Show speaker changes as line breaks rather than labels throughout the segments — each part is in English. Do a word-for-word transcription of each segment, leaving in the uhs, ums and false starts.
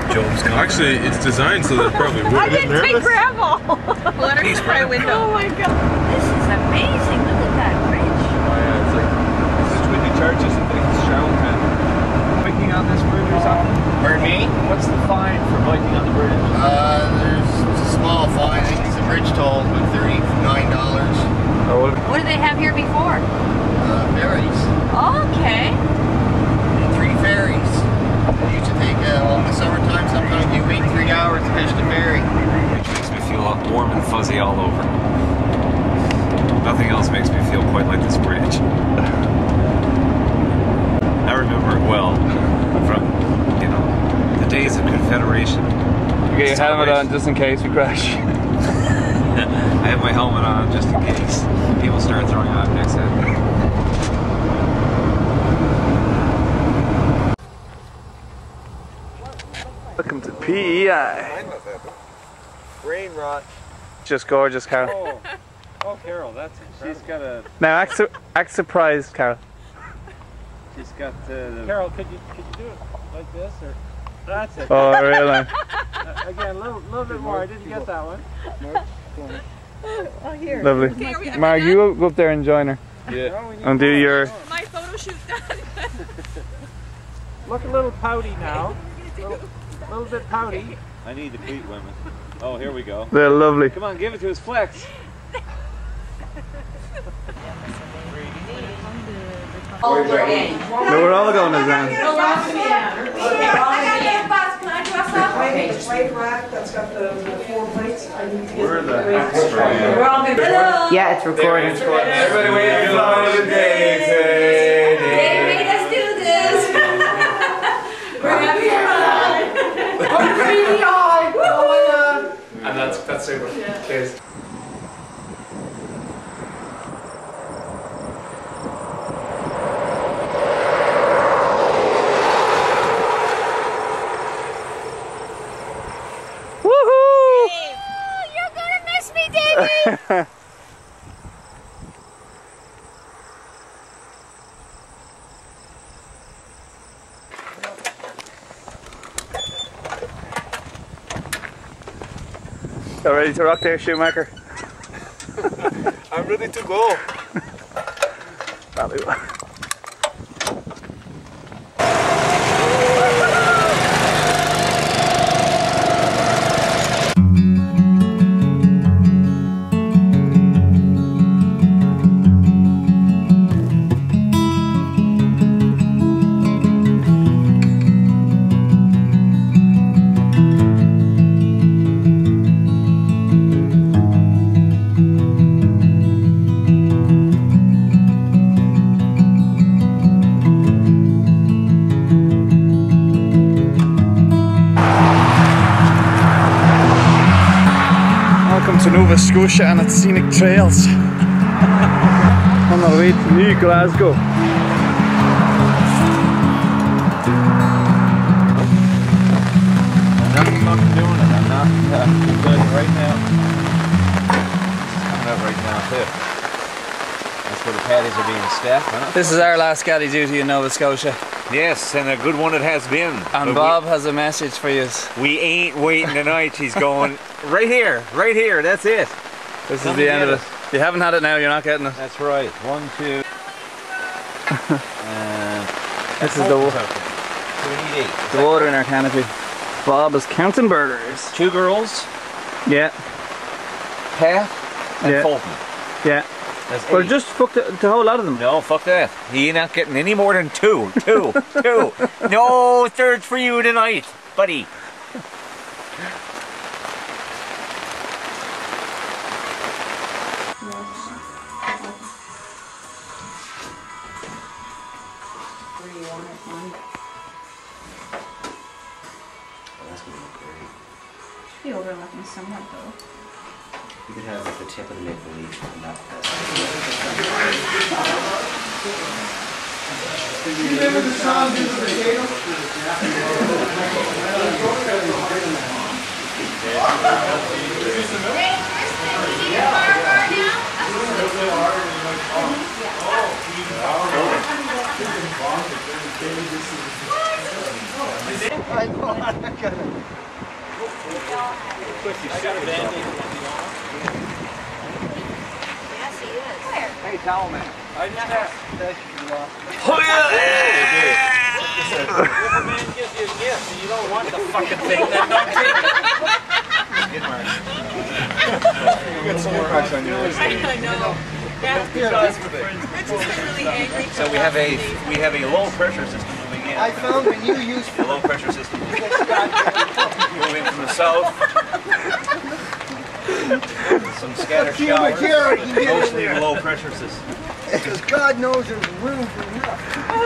Job's coming.
Actually, it's designed so that it probably would.
I didn't take gravel.
Let her try a window.
Oh my god. This is amazing. Look at that bridge.
Oh yeah, it's like this is with the churches and things. Sharon can. Biking on this bridge or something?
Pardon me?
What's the fine for biking on the bridge?
Uh, there's a small fine. I think it's a bridge toll, about thirty-nine dollars.
Oh,
What did they have here before?
Uh, ferries.
Okay.
Three ferries. They used to take, uh, well, in the summertime, sometimes you wait three hours to catch the ferry.
which makes me feel warm and fuzzy all over. Nothing else makes me feel quite like this bridge. I remember it well from, you know, the days of Confederation.
You get your helmet on just in case we crash.
I have my helmet on just in case people start throwing objects at me.
Welcome to P E I.
Brain rot.
Just gorgeous, Carol.
Oh, oh Carol, that's incredible. She's got a.
Now act, su act surprised, Carol.
She's got uh, the. Carol, could you could you do it like this or? That's it.
Oh, really?
Uh, again, a little, little bit more. I didn't get that one.
Oh, here.
Lovely.
Okay, are we, are
Mark,
we
you go, go up there and join her.
Yeah. No, we need
And do
more.
your.
My photo shoot done.
Look a little pouty now. A little, little bit pouty. I need the feet, women. Oh, here we go.
They're lovely.
Come on, give it to us, Flex.
Oh, we're in.
No, we're all going as Anne.
We're the extra.
Yeah, it's recording.
Everybody waiting for the day.
They made us do this. We're gonna be
And that's that's super. Cheers.
Woohoo!
You're gonna miss me, Davey.
You ready to rock there, Shoemaker?
I'm ready to go.
Probably will. Welcome to Nova Scotia and its scenic trails. On our way to New Glasgow.
I'm not fucking doing it. I'm not uh, doing it right now. Coming up right now too. That's where the patties are being stacked, isn't it?
This is our last scatty duty in Nova Scotia.
Yes, and a good one it has been.
And
But
Bob has a message for you.
we, we ain't waiting tonight. He's going right here, right here. That's it.
This
Come
is the
and
end
get
of it. If you haven't had it now, you're not getting it.
That's right. One, two. and
This is the,
so we need eight.
the water in our canopy. Bob is counting burgers.
Two girls,
Yeah,
Pat and
Yeah.
Fulton.
yeah.
That's
Well,
eight.
just fuck the, the whole lot of them.
No, fuck that. He ain't not getting any more than two. Two. two. No thirds for you tonight, buddy.
Be overlapping somewhat though.
You could have like the tip of the maple leaf and that.
You remember the song "Do the Potato"?
Yes, he is. Where?
Hey, towel man. I just asked.
Oh yeah!
If a man gives you a gift and you don't want the fucking thing, then don't take it.
You got some more marks on your wrist.
I know. That's because Rich has been really angry.
So we have a we have a low pressure system moving in.
I found when you use
A low pressure system moving from the south. Some scattered showers. Mostly a low pressure system.
because God knows there's room for enough.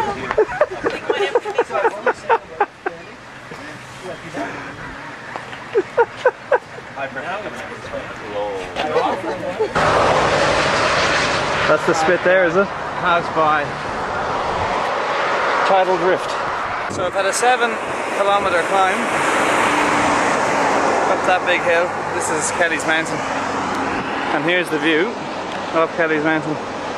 That's the spit there, is it?
Pass by.
Tidal drift. So I've had a seven kilometre climb up that big hill. This is Kelly's Mountain. And here's the view of Kelly's Mountain.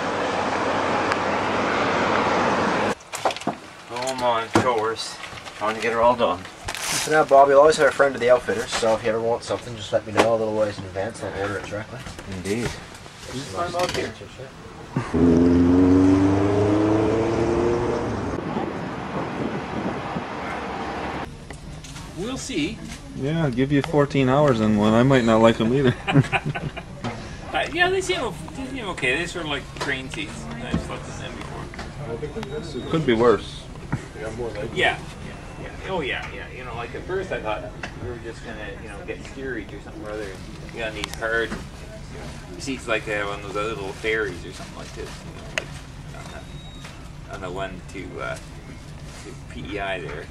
Home on chores. Trying to get her all done.
So now, Bob, you'll always have a friend of the outfitters, so if you ever want something, just let me know a little ways in advance and I'll order it directly.
Indeed.
I'm out here.
We'll see.
Yeah, I'll give you fourteen hours in one. I might not like them either.
Uh, yeah, they seem, they seem okay. They sort of like train seats. I've slept in them before.
It could be worse.
Yeah, yeah, yeah. Oh yeah, yeah. You know, like at first I thought we were just gonna, you know, get steerage or something or other. You got these hard seats like they have on those other little ferries or something like this. You know, like on the, on the one to, uh, to P E I there.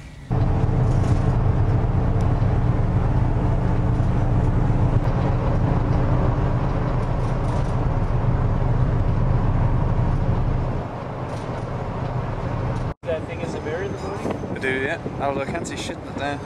That thing is a mirror in the body?
I do, yeah. Although I can't see shit in it now.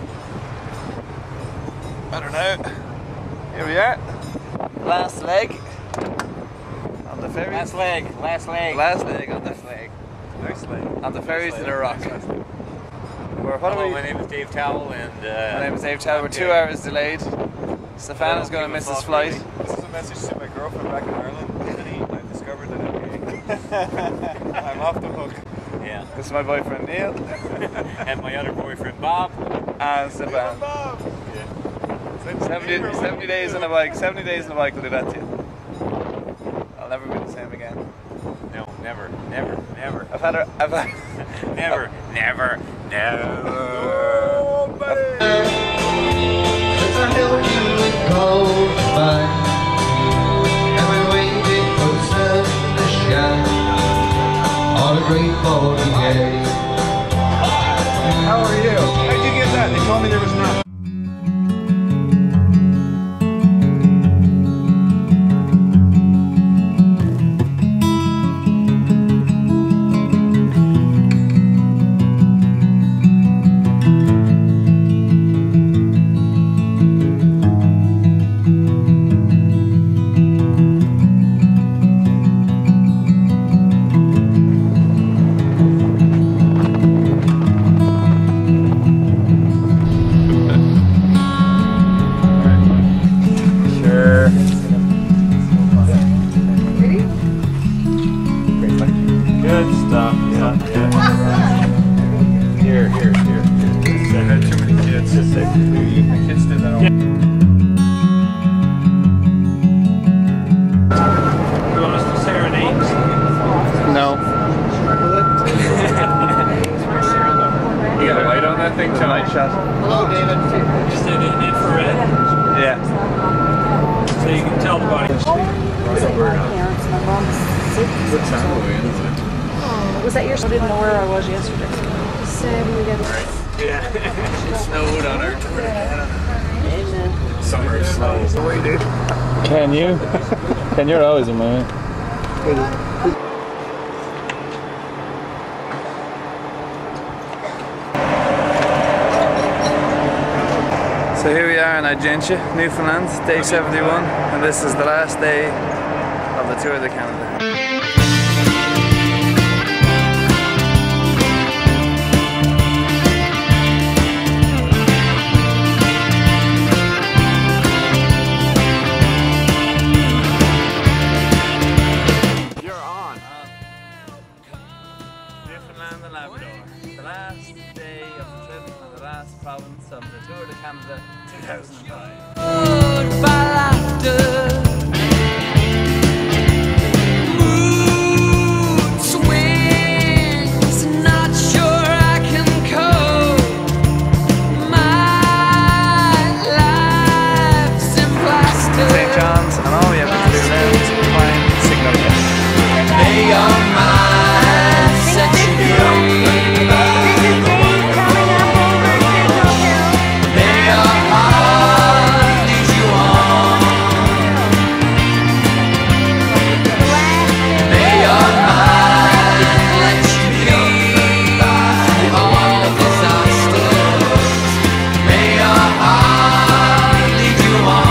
Better now. Here we are. Last leg on the ferry.
Last leg. Last leg.
Last leg on the
Last leg.
Last leg on the ferry to the rock. We're, what
Hello,
are we?
my name is Dave Towell, and uh,
My name is Dave Tower. We're two hours delayed. Stefan is going to miss his flight.
This is a message to my girlfriend back in Ireland. Anthony, I've discovered that I'm gay. I'm off the hook.
yeah,
This is my boyfriend Neil
and my other boyfriend Bob.
and Stefan. seventy, seventy days on a bike. seventy days on a bike will do that to you. I'll never be the same again.
No, never, never, never,
I've had a, I've had,
never, never, never.
Oh, buddy!
Since I held you in cold fire, and we waited for the sun to shine on a great falling day.
How are you? How'd you get that? They told me there was none.
Good stuff. Yeah, yeah. Here, here, here.
I had too many kids. Just say, my kids did that all.
You want us to serenade?
no.
You got a light on that thing, John?
Night shot.
Hello, David.
Just an infrared,
Yeah.
so you can tell the body.
Was that your? I didn't know where I was yesterday. Said we got.
Yeah, it snowed on our tour.
Summer snow. Sorry, dude.
Can you? Can you're always in my way. So here we are in Argentia, Newfoundland, day seventy-one, and this is the last day of the Tour de Canada. Tour de Canada two thousand five. Saint John's, and all we have to do then is find Signal Hill.
May your mind set you free. May your heart lead you on. May your mind let you lead all disasters. May your heart lead you on.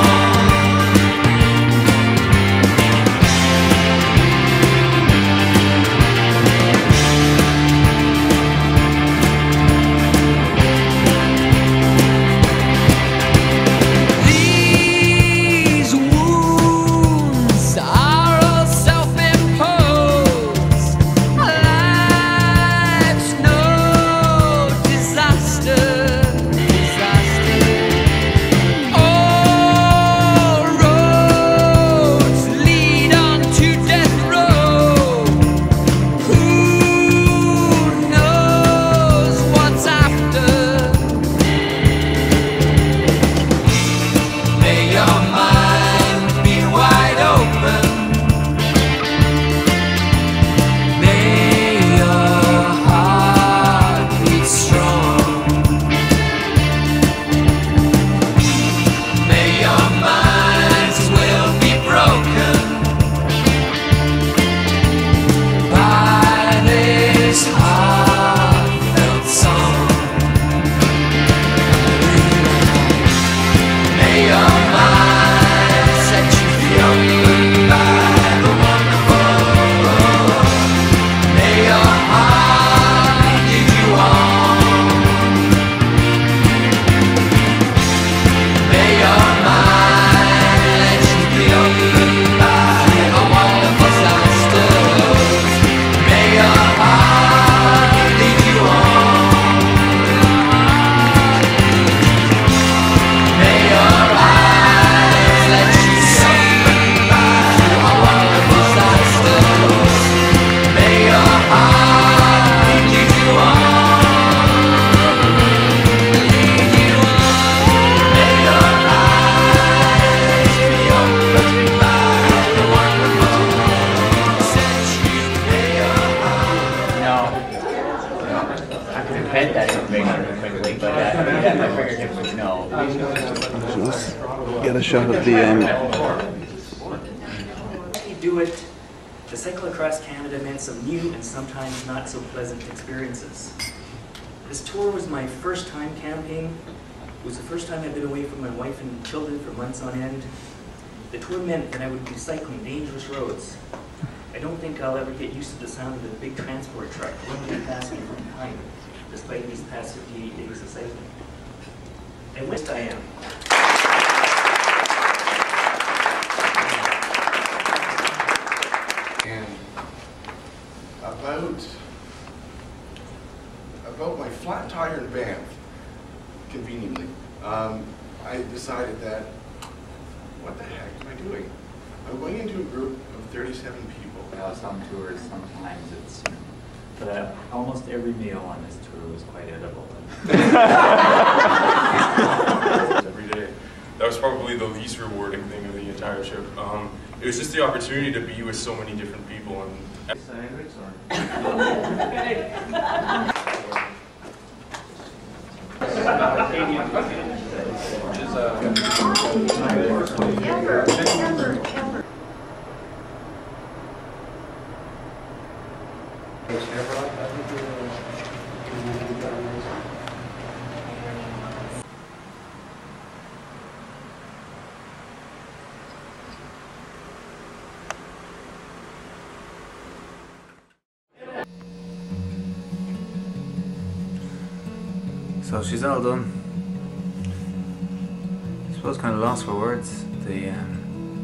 Get a shot at the um,
you do it, the cycle across Canada meant some new and sometimes not so pleasant experiences. This tour was my first time camping. It was the first time I'd been away from my wife and children for months on end. The tour meant that I would be cycling dangerous roads. I don't think I'll ever get used to the sound of a big transport truck running past me from behind, despite these past fifty-eight days of cycling. And west I am.
And about about my flat tire in Banff, conveniently, um, I decided that, what the heck am I doing? I'm going into a group of thirty-seven people.
Uh, some tours, sometimes it's, but uh, almost every meal on this tour was quite edible.
Every day. That was probably the least rewarding thing of the entire trip. Um, it was just the opportunity to be with so many different people. And
Sandwich or?
So she's all done. I suppose kind of lost for words. The um,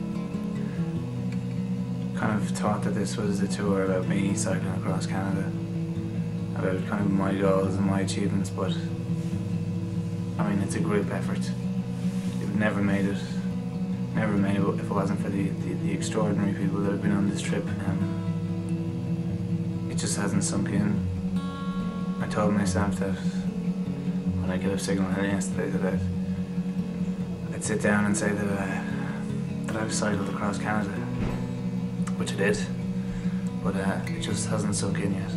kind of thought that this was a tour about me cycling across Canada, about kind of my goals and my achievements, but
I mean, it's a group effort. It would never made it, never made it if it wasn't for the, the, the extraordinary people that have been on this trip. Um, it just hasn't sunk in. I told myself that when I get a signal yesterday that I'd, I'd sit down and say that, uh, that I've cycled across Canada, which I did, but uh, it just hasn't sunk in yet.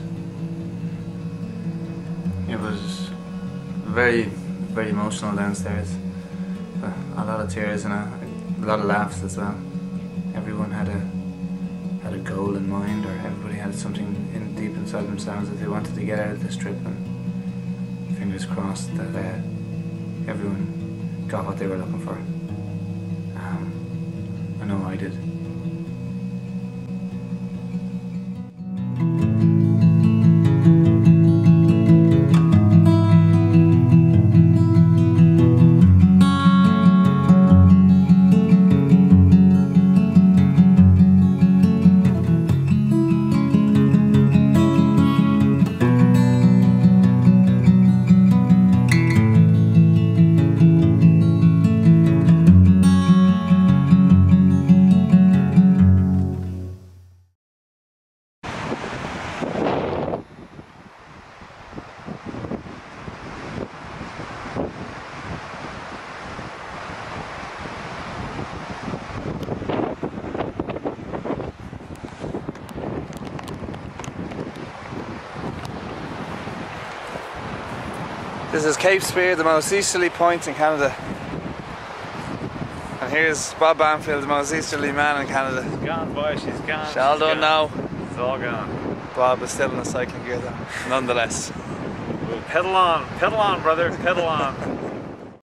It was very, very emotional downstairs. A lot of tears and a, a lot of laughs as well. Everyone had a had a goal in mind, or everybody had something in deep inside themselves that they wanted to get out of this trip, and fingers crossed that uh, everyone got what they were looking for. Um, I know I did.
This is Cape Spear, the most easterly point in Canada. And here's Bob Banfield, the most easterly man in Canada.
She's gone, boy, she's gone.
It's all done now.
It's all gone.
Bob is still in the cycling gear though, nonetheless.
We'll pedal on, pedal on, brother, pedal on.